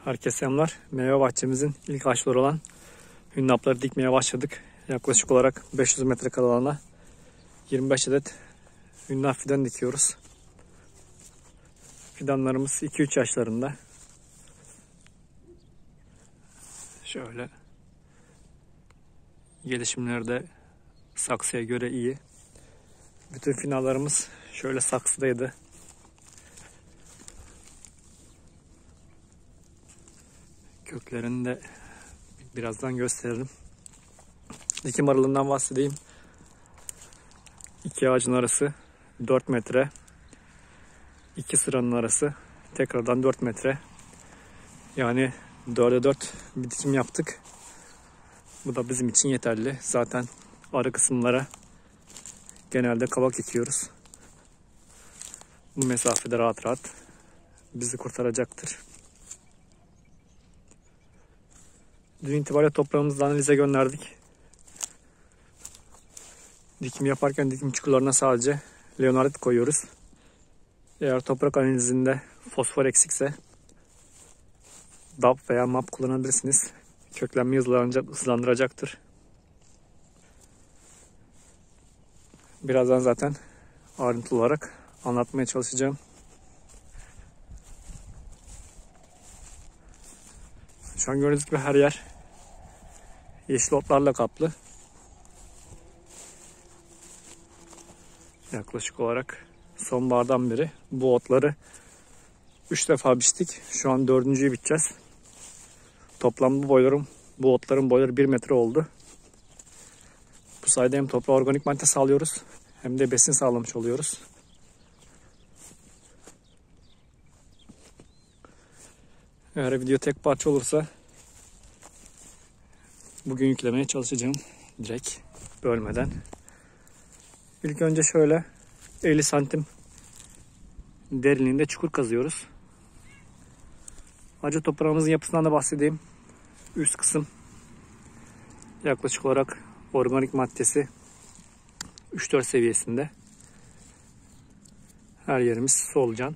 Herkese selamlar. Meyve bahçemizin ilk ağaçları olan hünnapları dikmeye başladık. Yaklaşık olarak 500 metrekare alana 25 adet hünnap fidan dikiyoruz. Fidanlarımız 2-3 yaşlarında. Şöyle. Gelişimleri de saksıya göre iyi. Bütün fidanlarımız şöyle saksıdaydı. Köklerini de birazdan gösteririm. Dikim aralığından bahsedeyim. İki ağacın arası 4 metre. İki sıranın arası tekrardan 4 metre. Yani 4'e 4 bir dikim yaptık. Bu da bizim için yeterli. Zaten ara kısımlara genelde kabak ekiyoruz. Bu mesafede rahat rahat bizi kurtaracaktır. Dün itibariyle toprağımızı analize gönderdik. Dikim yaparken dikim çukurlarına sadece leonardit koyuyoruz. Eğer toprak analizinde fosfor eksikse DAP veya MAP kullanabilirsiniz. Köklenmeyi hızlandıracaktır. Birazdan zaten ayrıntılı olarak anlatmaya çalışacağım. Şu an gördüğünüz gibi her yer yeşil otlarla kaplı. Yaklaşık olarak sonbahardan beri bu otları 3 defa biçtik. Şu an 4.'yü biçeceğiz. Toplam bu otların boyları 1 metre oldu. Bu sayede hem toprağa organik madde sağlıyoruz hem de besin sağlamış oluyoruz. Eğer video tek parça olursa bugün yüklemeye çalışacağım direkt bölmeden. İlk önce şöyle 50 santim derinliğinde çukur kazıyoruz. Acı toprağımızın yapısından da bahsedeyim. Üst kısım yaklaşık olarak organik maddesi 3-4 seviyesinde. Her yerimiz solucan.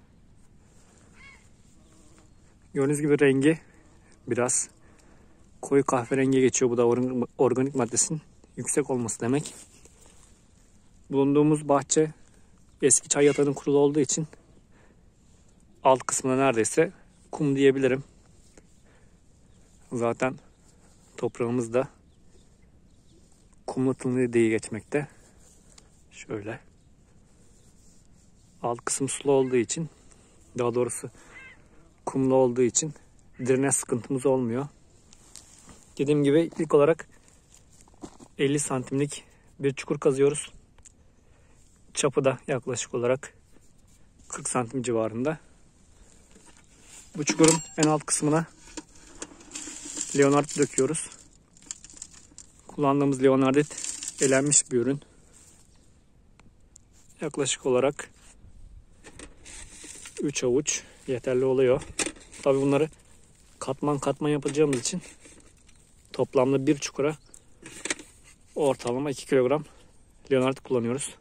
Gördüğünüz gibi rengi biraz koyu kahverengiye geçiyor. Bu da organik maddesinin yüksek olması demek. Bulunduğumuz bahçe eski çay yatağının kurulu olduğu için alt kısmına neredeyse kum diyebilirim. Zaten toprağımız da kumlu tınlı diye geçmekte. Şöyle. Alt kısım sulu olduğu için, daha doğrusu kumlu olduğu için direne sıkıntımız olmuyor. Dediğim gibi ilk olarak 50 santimlik bir çukur kazıyoruz. Çapı da yaklaşık olarak 40 santim civarında. Bu çukurun en alt kısmına leonardit döküyoruz. Kullandığımız leonardit elenmiş bir ürün. Yaklaşık olarak 3 avuç yeterli oluyor. Tabii bunları katman katman yapacağımız için toplamda bir çukura ortalama 2 kilogram leonardit kullanıyoruz.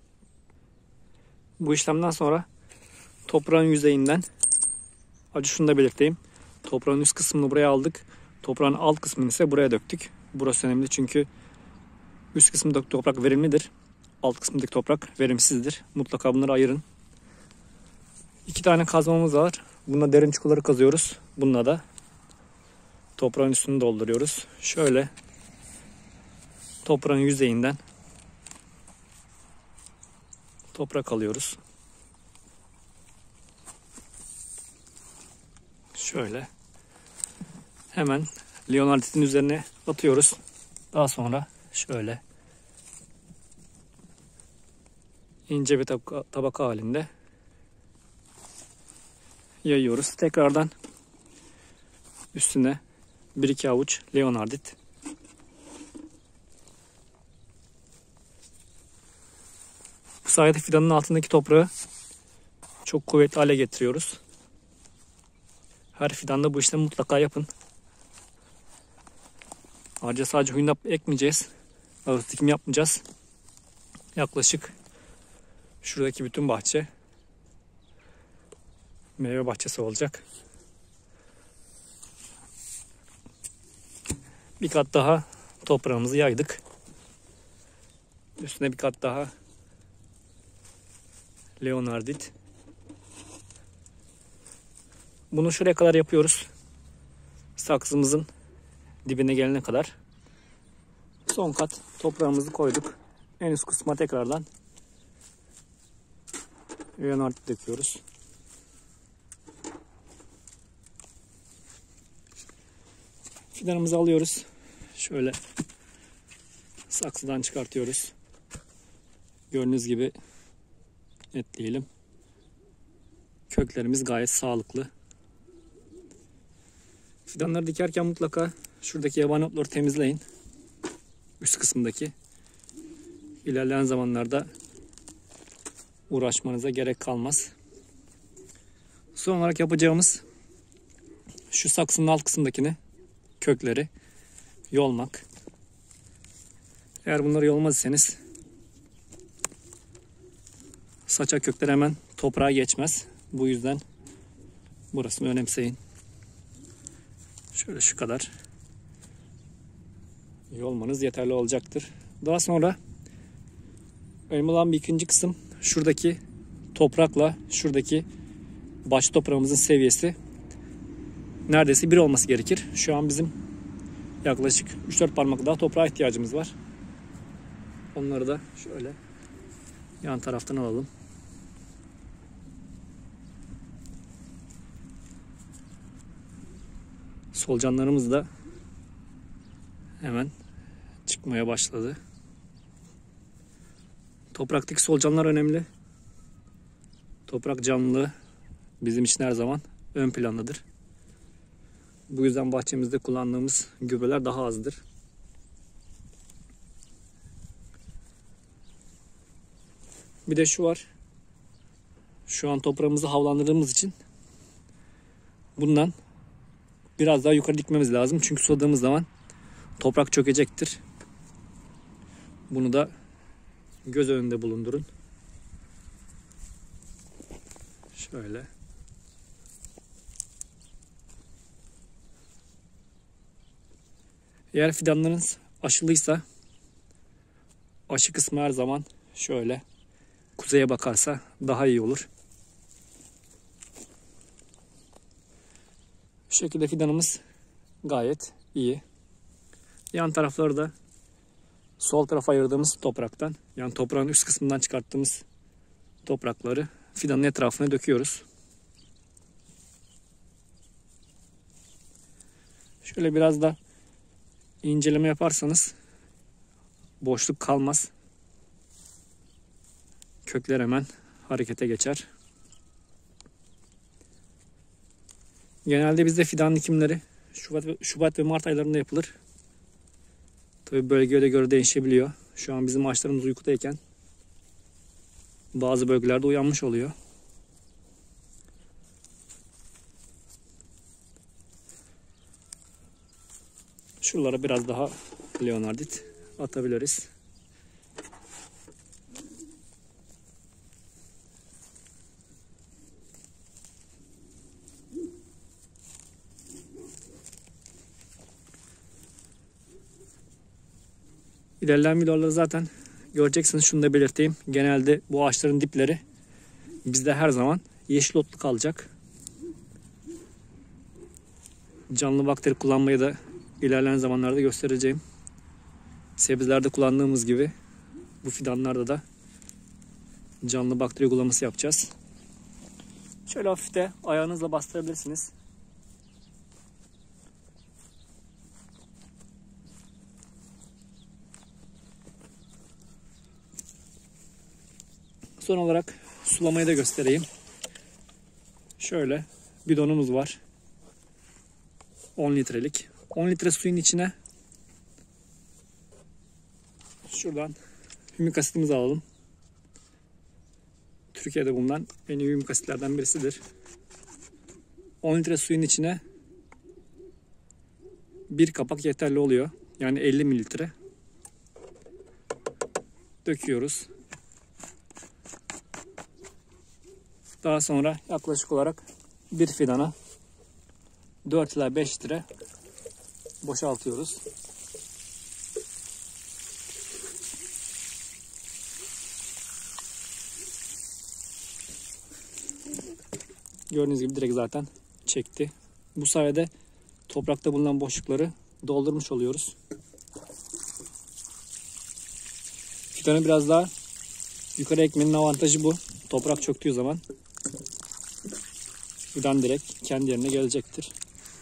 Bu işlemden sonra toprağın yüzeyinden, acı şunu da belirteyim. Toprağın üst kısmını buraya aldık. Toprağın alt kısmını ise buraya döktük. Burası önemli çünkü üst kısmındaki toprak verimlidir. Alt kısmındaki toprak verimsizdir. Mutlaka bunları ayırın. 2 tane kazmamız var. Bununla derin çukurları kazıyoruz. Bununla da toprağın üstünü dolduruyoruz. Şöyle toprağın yüzeyinden toprak alıyoruz. Şöyle hemen leonarditin üzerine atıyoruz. Daha sonra şöyle ince bir tabaka halinde yayıyoruz. Tekrardan üstüne 1-2 avuç leonardit. Bu sayede fidanın altındaki toprağı çok kuvvetli hale getiriyoruz. Her fidanda bu işlemi mutlaka yapın. Ayrıca sadece hünnap ekmeyeceğiz. Ağız dikim yapmayacağız. Yaklaşık şuradaki bütün bahçe meyve bahçesi olacak. Bir kat daha toprağımızı yaydık. Üstüne bir kat daha Leonardit. Bunu şuraya kadar yapıyoruz. Saksımızın dibine gelene kadar. Son kat toprağımızı koyduk. En üst kısma tekrardan Leonardit döküyoruz. Fidanımızı alıyoruz. Şöyle saksıdan çıkartıyoruz. Gördüğünüz gibi netleyelim. Köklerimiz gayet sağlıklı. Fidanları dikerken mutlaka şuradaki yabani otları temizleyin. Üst kısımdaki. İlerleyen zamanlarda uğraşmanıza gerek kalmaz. Son olarak yapacağımız şu saksının alt kısımdakini, kökleri yolmak. Eğer bunları yolmaz iseniz saçak kökler hemen toprağa geçmez. Bu yüzden burasını önemseyin. Şöyle şu kadar yolmanız yeterli olacaktır. Daha sonra önemli olan bir ikinci kısım şuradaki toprakla şuradaki baş toprağımızın seviyesi neredeyse bir olması gerekir. Şu an bizim yaklaşık 3-4 parmak daha toprağa ihtiyacımız var. Onları da şöyle yan taraftan alalım. Solucanlarımız da hemen çıkmaya başladı. Topraktaki solucanlar önemli. Toprak canlılığı bizim için her zaman ön plandadır. Bu yüzden bahçemizde kullandığımız gübreler daha azdır. Bir de şu var. Şu an toprağımızı havlandırdığımız için bundan biraz daha yukarı dikmemiz lazım. Çünkü suladığımız zaman toprak çökecektir. Bunu da göz önünde bulundurun. Şöyle. Eğer fidanlarınız aşılıysa aşı kısmı her zaman şöyle kuzeye bakarsa daha iyi olur. Bu şekilde fidanımız gayet iyi. Yan tarafları da sol tarafa ayırdığımız topraktan, yani toprağın üst kısmından çıkarttığımız toprakları fidanın etrafına döküyoruz. Şöyle biraz da inceleme yaparsanız boşluk kalmaz. Kökler hemen harekete geçer. Genelde bizde fidan dikimleri Şubat ve Mart aylarında yapılır. Tabii bölgeye göre değişebiliyor. Şu an bizim ağaçlarımız uykudayken bazı bölgelerde uyanmış oluyor. Şuralara biraz daha Leonardit atabiliriz. İlerleyen videolarda zaten göreceksiniz, şunu da belirteyim. Genelde bu ağaçların dipleri bizde her zaman yeşil otlu kalacak. Canlı bakteri kullanmayı da ilerleyen zamanlarda göstereceğim. Sebzelerde kullandığımız gibi bu fidanlarda da canlı bakteri uygulaması yapacağız. Şöyle hafif de ayağınızla bastırabilirsiniz. Son olarak sulamayı da göstereyim. Şöyle bidonumuz var. 10 litrelik. 10 litre suyun içine şuradan hümik asitimizi alalım. Türkiye'de bulunan en iyi hümik asitlerden birisidir. 10 litre suyun içine bir kapak yeterli oluyor. Yani 50 mililitre. Döküyoruz. Daha sonra yaklaşık olarak bir fidana 4 ila 5 litre boşaltıyoruz. Gördüğünüz gibi direkt zaten çekti. Bu sayede toprakta bulunan boşlukları doldurmuş oluyoruz. Fidanı biraz daha yukarı ekmenin avantajı bu. Toprak çöktüğü zaman fidan direkt kendi yerine gelecektir.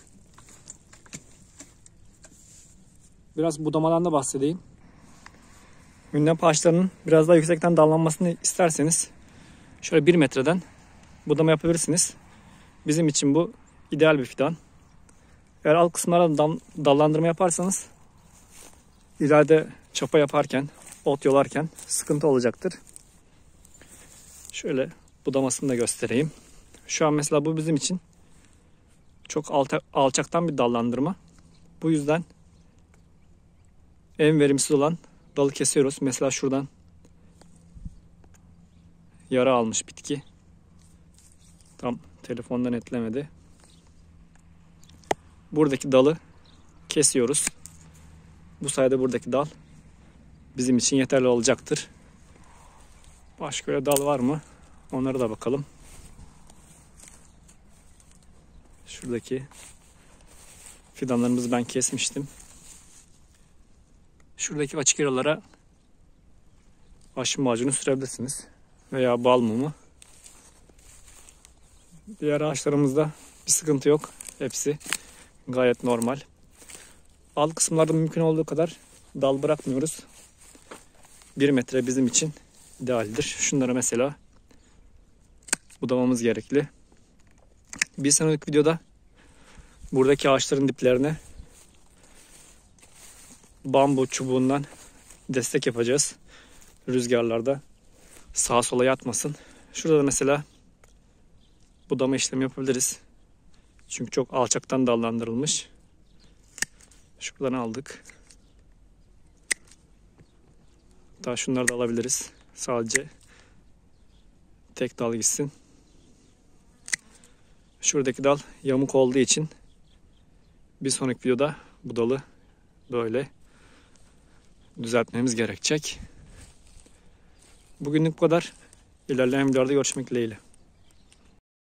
Biraz budamadan da bahsedeyim. Gündem ağaçlarının biraz daha yüksekten dallanmasını isterseniz şöyle 1 metreden budama yapabilirsiniz. Bizim için bu ideal bir fidan. Eğer alt kısımlara dallandırma yaparsanız ileride çapa yaparken, ot yolarken sıkıntı olacaktır. Şöyle budamasını da göstereyim. Şu an mesela bu bizim için çok alçaktan bir dallandırma. Bu yüzden en verimsiz olan dalı kesiyoruz. Mesela şuradan yara almış bitki. Tam telefondan netlemedi. Buradaki dalı kesiyoruz. Bu sayede buradaki dal bizim için yeterli olacaktır. Başka öyle dal var mı? Onlara da bakalım. Şuradaki fidanlarımızı ben kesmiştim. Şuradaki açık yaralara aşı macunu sürebilirsiniz. Veya bal mumu. Diğer ağaçlarımızda bir sıkıntı yok. Hepsi gayet normal. Alt kısımlarda mümkün olduğu kadar dal bırakmıyoruz. 1 metre bizim için idealdir. Şunlara mesela budamamız gerekli. Bir sonraki videoda buradaki ağaçların diplerine bambu çubuğundan destek yapacağız. Rüzgarlarda sağa sola yatmasın. Şurada da mesela budama işlemi yapabiliriz. Çünkü çok alçaktan dallandırılmış. Şuradan aldık. Daha şunları da alabiliriz. Sadece tek dal gitsin. Şuradaki dal yamuk olduğu için bir sonraki videoda bu dalı böyle düzeltmemiz gerekecek. Bugünlük bu kadar. İlerleyen videolarda görüşmek dileğiyle.